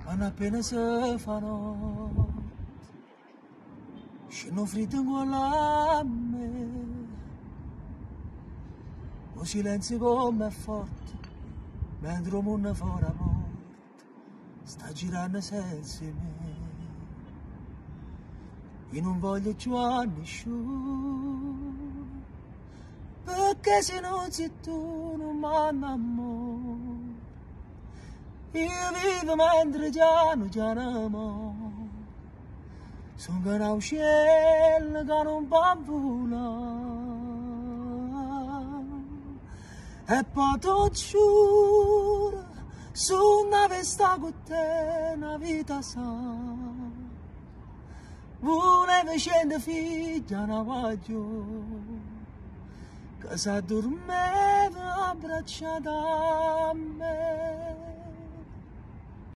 non appena si fa notte, scendo fritto in quella a me, il silenzio come è forte, mentre il mondo fuori a morte, sta girando senza me, io non voglio più a nessuno, perché se non sei tu non mi innamoro. Io vivo mentre già mo, sono che un uccello che non può volare, e poi ti giuro, su una vesta con te una vita sa, volevo scendere figlia una voglio, che si addormeva abbracciata a me.